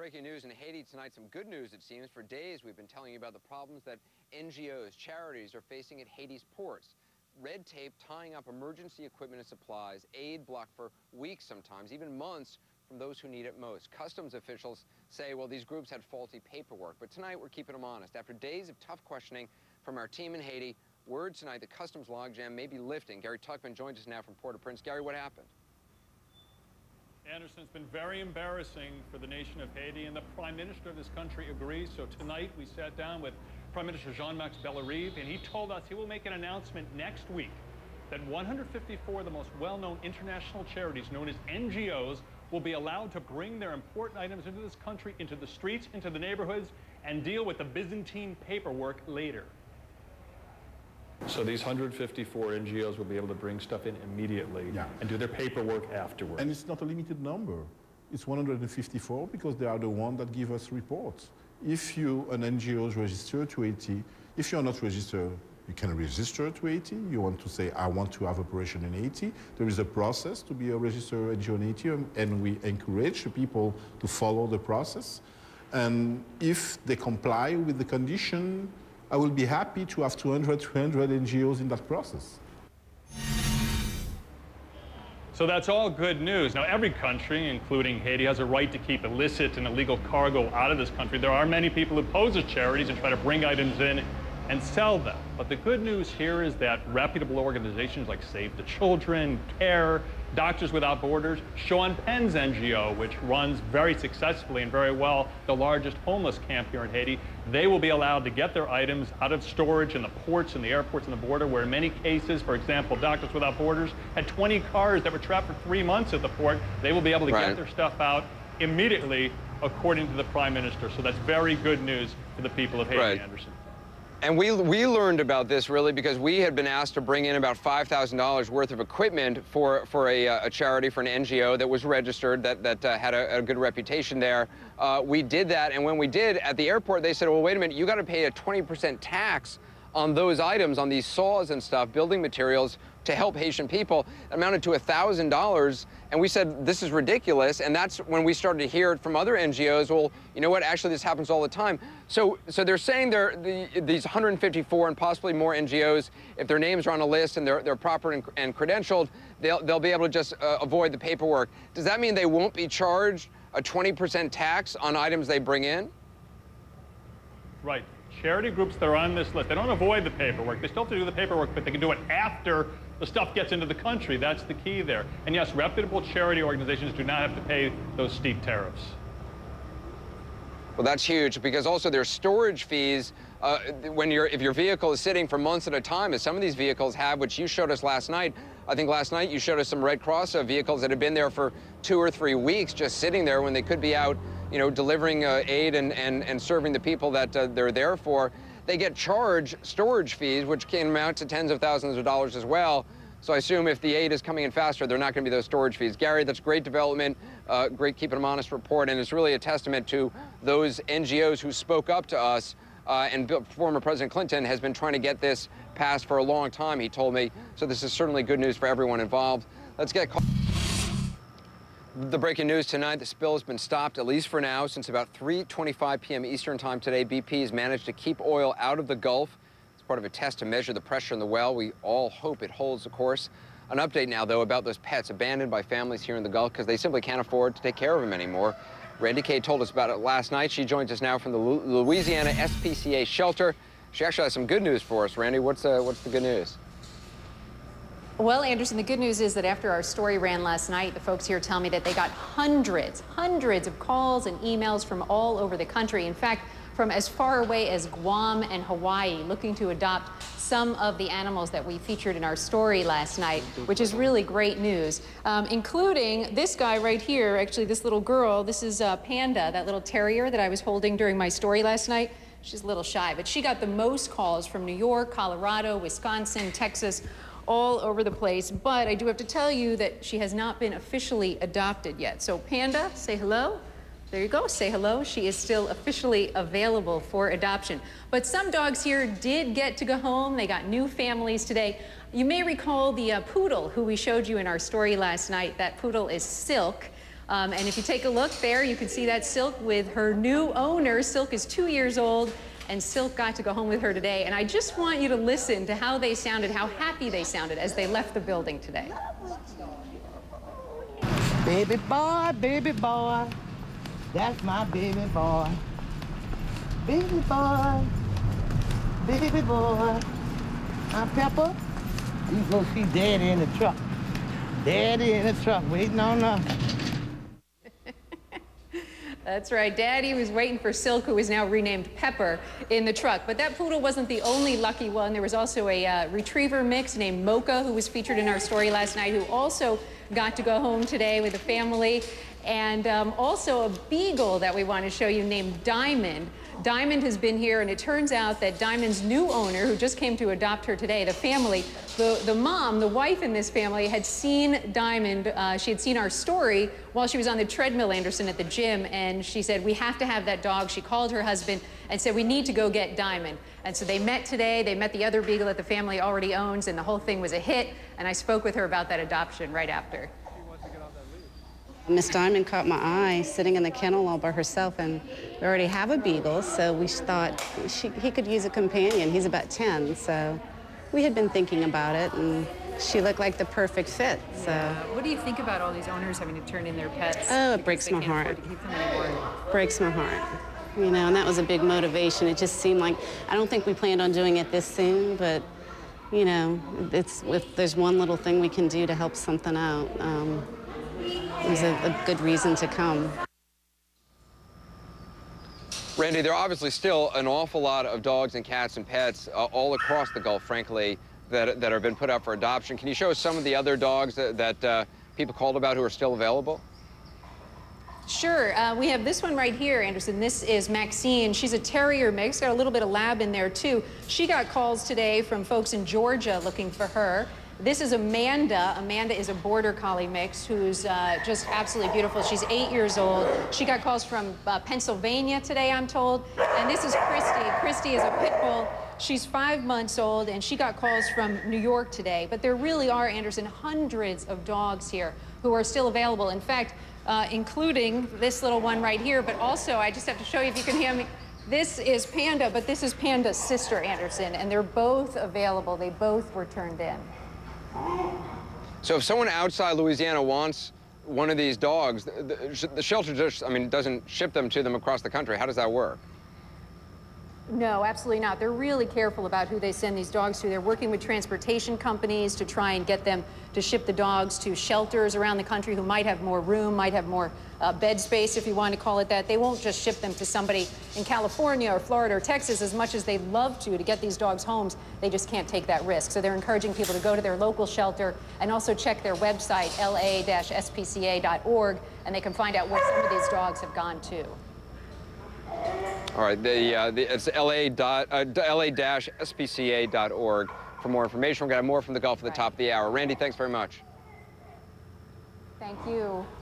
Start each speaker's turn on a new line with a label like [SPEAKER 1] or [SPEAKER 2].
[SPEAKER 1] breaking news in Haiti tonight. Some good news, it seems. For days, we've been telling you about the problems that NGOs, charities, are facing at Haiti's ports. Red tape tying up emergency equipment and supplies, aid blocked for weeks sometimes, even months from those who need it most. Customs officials say, well, these groups had faulty paperwork. But tonight, we're keeping them honest. After days of tough questioning from our team in Haiti, word tonight the customs logjam may be lifting. Gary Tuckman joins us now from Port-au-Prince. Gary, what happened?
[SPEAKER 2] Anderson, it's been very embarrassing for the nation of Haiti, and the Prime Minister of this country agrees. So tonight we sat down with Prime Minister Jean-Max Bellerive, and he told us he will make an announcement next week that 154 of the most well-known international charities, known as NGOs, will be allowed to bring their important items into this country, into the streets, into the neighborhoods, and deal with the Byzantine paperwork later. So these 154 NGOs will be able to bring stuff in immediately and do their paperwork afterwards.
[SPEAKER 3] And it's not a limited number. It's 154 because they are the ones that give us reports. If an NGO is registered to Haiti, if you're not registered, you can register to Haiti. You want to say, I want to have operation in Haiti. There is a process to be a registered NGO in Haiti, and we encourage the people to follow the process. And if they comply with the condition, I will be happy to have 200 NGOs in that process.
[SPEAKER 2] So that's all good news. Now, every country, including Haiti, has a right to keep illicit and illegal cargo out of this country. There are many people who pose as charities and try to bring items in and sell them. But the good news here is that reputable organizations like Save the Children, CARE, Doctors Without Borders, Sean Penn's NGO, which runs very successfully and very well the largest homeless camp here in Haiti, they will be allowed to get their items out of storage in the ports and the airports and the border, where in many cases, for example, Doctors Without Borders had 20 cars that were trapped for 3 months at the port. They will be able to get their stuff out immediately, according to the Prime Minister. So that's very good news for the people of Haiti, Anderson.
[SPEAKER 1] And we learned about this really because we had been asked to bring in about $5,000 worth of equipment for a charity, for an NGO that was registered, that had a good reputation there. We did that, and when we did, at the airport, they said, well, wait a minute, you got to pay a 20% tax on those items, on these saws and stuff, building materials, to help Haitian people. It amounted to $1,000, and we said, this is ridiculous, and that's when we started to hear it from other NGOs. Well, you know what, actually this happens all the time. So they're saying these 154 and possibly more NGOs, if their names are on a list and they're proper and credentialed, they'll be able to just avoid the paperwork. Does that mean they won't be charged a 20% tax on items they bring in?
[SPEAKER 2] Right. Charity groups that are on this list, they don't avoid the paperwork. They still have to do the paperwork, but they can do it after the stuff gets into the country. That's the key there. And yes, reputable charity organizations do not have to pay those steep tariffs.
[SPEAKER 1] Well, that's huge, because also there's storage fees if your vehicle is sitting for months at a time, as some of these vehicles have, which you showed us last night. I think last night you showed us some Red Cross vehicles that had been there for 2 or 3 weeks, just sitting there when they could be out, you know, delivering aid and serving the people that they're there for. They get charged storage fees, which can amount to tens of thousands of dollars as well. So I assume if the aid is coming in faster, they're not going to be those storage fees. Gary, that's great development, great keeping them honest report, and it's really a testament to those NGOs who spoke up to us. And former President Clinton has been trying to get this passed for a long time, he told me. So this is certainly good news for everyone involved. Let's get the breaking news tonight. The spill has been stopped, at least for now, since about 3:25 p.m. Eastern time today. BP has managed to keep oil out of the Gulf. It's part of a test to measure the pressure in the well. We all hope it holds, of course. An update now, though, about those pets abandoned by families here in the Gulf because they simply can't afford to take care of them anymore. Randy Kay told us about it last night. She joins us now from the Louisiana SPCA shelter. She actually has some good news for us. Randy, what's the good news?
[SPEAKER 4] Well, Anderson, the good news is that after our story ran last night, the folks here tell me that they got hundreds of calls and emails from all over the country. In fact, from as far away as Guam and Hawaii, looking to adopt some of the animals that we featured in our story last night, which is really great news, including this guy right here, actually this little girl. This is Panda, that little terrier that I was holding during my story last night. She's a little shy, but she got the most calls from New York, Colorado, Wisconsin, Texas, all over the place. But I do have to tell you that she has not been officially adopted yet. So Panda, say hello. There you go, say hello. She is still officially available for adoption. But some dogs here did get to go home. They got new families today. You may recall the poodle who we showed you in our story last night. That poodle is Silk. And if you take a look there, you can see that Silk with her new owner. Silk is 2 years old, and Silk got to go home with her today. And I just want you to listen to how they sounded, how happy they sounded as they left the building today.
[SPEAKER 5] Baby boy, that's my baby boy. Baby boy, baby boy. Aunt Pepper, you go see Daddy in the truck. Daddy in the truck waiting on us.
[SPEAKER 4] That's right. Daddy was waiting for Silk, who is now renamed Pepper, in the truck. But that poodle wasn't the only lucky one. There was also a retriever mix named Mocha, who was featured in our story last night, who also got to go home today with the family. And also a beagle that we want to show you named Diamond. Diamond has been here, and it turns out that Diamond's new owner, who just came to adopt her today, the family, the mom, the wife in this family, had seen Diamond. She had seen our story while she was on the treadmill, Anderson, at the gym, and she said, we have to have that dog. She called her husband and said, we need to go get Diamond. And so they met today. They met the other beagle that the family already owns, and the whole thing was a hit. And I spoke with her about that adoption right after.
[SPEAKER 6] Miss Diamond caught my eye sitting in the kennel all by herself, and we already have a beagle, so we thought he could use a companion. He's about 10, so we had been thinking about it, and she looked like the perfect fit. So.
[SPEAKER 4] What do you think about all these owners having to turn in their pets?
[SPEAKER 6] Oh, it breaks my heart. Breaks my heart. You know, and that was a big motivation. It just seemed like, I don't think we planned on doing it this soon, but you know, if there's one little thing we can do to help something out, there's a good reason to come.
[SPEAKER 1] Randy, there are obviously still an awful lot of dogs and cats and pets all across the Gulf, frankly, that have been put up for adoption. Can you show us some of the other dogs that people called about who are still available?
[SPEAKER 4] Sure. We have this one right here, Anderson. This is Maxine. She's a terrier mix. Got a little bit of lab in there, too. She got calls today from folks in Georgia looking for her. This is Amanda. Amanda is a border collie mix who's just absolutely beautiful. She's 8 years old. She got calls from Pennsylvania today, I'm told. And this is Christy. Christy is a pit bull. She's 5 months old, and she got calls from New York today. But there really are, Anderson, hundreds of dogs here who are still available. In fact, including this little one right here, but also, I just have to show you if you can hear me. This is Panda, but this is Panda's sister, Anderson, and they're both available. They both were turned in.
[SPEAKER 1] So if someone outside Louisiana wants one of these dogs, the shelter just, doesn't ship them to them across the country. How does that work?
[SPEAKER 4] No, absolutely not. They're really careful about who they send these dogs to. They're working with transportation companies to try and get them to ship the dogs to shelters around the country who might have more room, might have more bed space, if you want to call it that. They won't just ship them to somebody in California or Florida or Texas, as much as they'd love to get these dogs homes. They just can't take that risk. So they're encouraging people to go to their local shelter and also check their website, la-spca.org, and they can find out where some of these dogs have gone to.
[SPEAKER 1] All right, it's la-spca.org for more information. We're going to have more from the Gulf at the top of the hour. Randy, thanks very much.
[SPEAKER 4] Thank you.